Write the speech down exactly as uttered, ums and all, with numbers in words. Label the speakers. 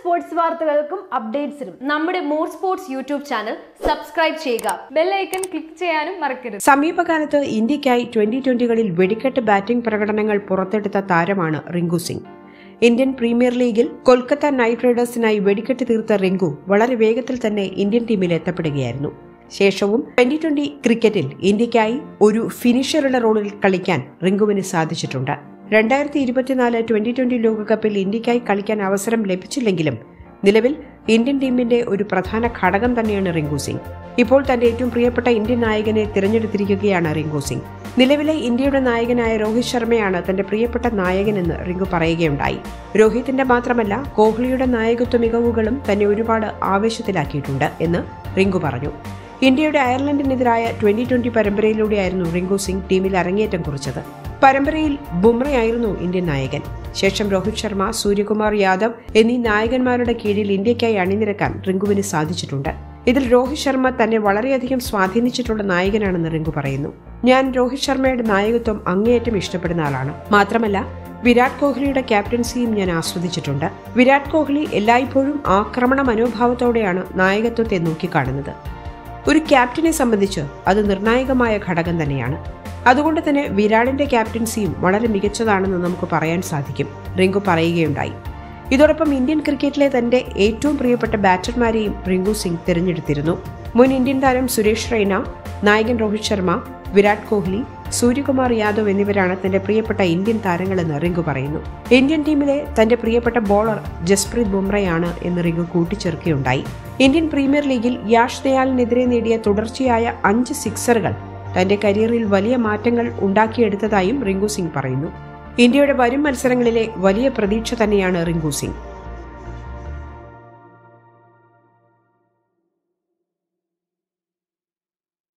Speaker 1: Sports വാർത്തകൾക്കും അപ്ഡേറ്റ്സിനും നമ്മുടെ more sports YouTube channel subscribe ചെയ്യുക. ബെൽ ഐക്കൺ ക്ലിക്ക് ചെയ്യാനും മറക്കരുത്.
Speaker 2: സമീപകാലത്ത് ഇന്ത്യയ്ക്കായി ട്വന്റി ട്വന്റികളിൽ വെടിക്കെട്ട് ബാറ്റിംഗ് പ്രകടനങ്ങൾ പുറത്തെടുത്ത താരമാണ് റിങ്കു സിംഗ്. ഇന്ത്യൻ പ്രീമിയർ ലീഗിൽ കൊൽക്കത്ത നൈറ്റ് റൈഡേഴ്സിനായി വെടിക്കെട്ട് തീർത്ത റിങ്കു വളരെ വേഗത്തിൽ തന്നെ ഇന്ത്യൻ ടീമിൽ എത്തപ്പെടുകയായിരുന്നു. ശേഷവും ട്വന്റി ട്വന്റി ക്രിക്കറ്റിൽ ഇന്ത്യയ്ക്കായി ഒരു ഫിനിഷറുടെ റോളിൽ കളിക്കാൻ റിങ്കുവിന് സാധിച്ചിട്ടുണ്ട്. രണ്ടായിരത്തി ഇരുപത്തിനാല് ട്വന്റി ട്വന്റി ലോകകപ്പിൽ ഇന്ത്യയ്ക്കായി കളിക്കാൻ അവസരം ലഭിച്ചില്ലെങ്കിലും നിലവിൽ ഇന്ത്യൻ ടീമിന്റെ ഒരു പ്രധാന ഘടകം തന്നെയാണ് റിങ്കു സിംഗ്. ഇപ്പോൾ തന്റെ ഏറ്റവും പ്രിയപ്പെട്ട ഇന്ത്യൻ നായകനെ തിരഞ്ഞെടുത്തിരിക്കുകയാണ് റിങ്കു സിംഗ്. നിലവിലെ ഇന്ത്യയുടെ നായകനായ രോഹിത് ശർമ്മയാണ് തന്റെ പ്രിയപ്പെട്ട നായകനെന്ന് റിങ്കു പറയുകയുണ്ടായി. രോഹിത്തിന്റെ മാത്രമല്ല കോഹ്ലിയുടെ നായകത്വ മികവുകളും തന്നെ ഒരുപാട് ആവേശത്തിലാക്കിയിട്ടുണ്ട് എന്ന് റിങ്കു പറഞ്ഞു. ഇന്ത്യയുടെ അയർലൻഡിനെതിരായ ട്വന്റി ട്വന്റി പരമ്പരയിലൂടെയായിരുന്നു റിങ്കു സിംഗ് ടീമിൽ അരങ്ങേറ്റം കുറിച്ചത്. പരമ്പരയിൽ ബുംറയായിരുന്നു ഇന്ത്യൻ നായകൻ. ശേഷം രോഹിത് ശർമ്മ, സൂര്യകുമാർ യാദവ് എന്നീ നായകന്മാരുടെ കീഴിൽ ഇന്ത്യയ്ക്കായി അണിനിരക്കാൻ റിങ്കുവിന് സാധിച്ചിട്ടുണ്ട്. ഇതിൽ രോഹിത് ശർമ്മ തന്നെ വളരെയധികം സ്വാധീനിച്ചിട്ടുള്ള നായകനാണെന്ന് റിങ്കു പറയുന്നു. ഞാൻ രോഹിത് ശർമ്മയുടെ നായകത്വം അങ്ങേയറ്റം ഇഷ്ടപ്പെടുന്ന ആളാണ്. മാത്രമല്ല വിരാട് കോഹ്ലിയുടെ ക്യാപ്റ്റൻസിയും ഞാൻ ആസ്വദിച്ചിട്ടുണ്ട്. വിരാട് കോഹ്ലി എല്ലായ്പ്പോഴും ആക്രമണ മനോഭാവത്തോടെയാണ് നായകത്വത്തെ നോക്കിക്കാണുന്നത്. ഒരു ക്യാപ്റ്റനെ സംബന്ധിച്ച് അത് നിർണായകമായ ഘടകം തന്നെയാണ്. അതുകൊണ്ട് തന്നെ വിരാടിന്റെ ക്യാപ്റ്റൻസിയും വളരെ മികച്ചതാണെന്ന് നമുക്ക് പറയാൻ സാധിക്കും, റിങ്കു പറയുകയുണ്ടായി. ഇതോടൊപ്പം ഇന്ത്യൻ ക്രിക്കറ്റിലെ തന്റെ ഏറ്റവും പ്രിയപ്പെട്ട ബാറ്റർമാരെയും റിങ്കു സിംഗ് തിരഞ്ഞെടുത്തിരുന്നു. മുൻ ഇന്ത്യൻ താരം സുരേഷ് റെയ്ന, നായകൻ രോഹിത് ശർമ്മ, വിരാട് കോഹ്ലി, സൂര്യകുമാർ യാദവ് എന്നിവരാണ് തന്റെ പ്രിയപ്പെട്ട ഇന്ത്യൻ താരങ്ങളെന്ന് റിങ്കു പറയുന്നു. ഇന്ത്യൻ ടീമിലെ തന്റെ പ്രിയപ്പെട്ട ബോളർ ജസ്പ്രീത് ബുംറയാണ് എന്ന് റിങ്കു കൂട്ടിച്ചേർക്കുകയുണ്ടായി. ഇന്ത്യൻ പ്രീമിയർ ലീഗിൽ യാഷ് ദയാലിനെതിരെ നേടിയ തുടർച്ചയായ അഞ്ച് സിക്സറുകൾ തന്റെ കരിയറിൽ വലിയ മാറ്റങ്ങൾ ഉണ്ടാക്കിയെടുത്തതായും റിങ്കു സിംഗ് പറയുന്നു. ഇന്ത്യയുടെ വരും മത്സരങ്ങളിലെ വലിയ പ്രതീക്ഷ തന്നെയാണ് റിങ്കു സിംഗ്.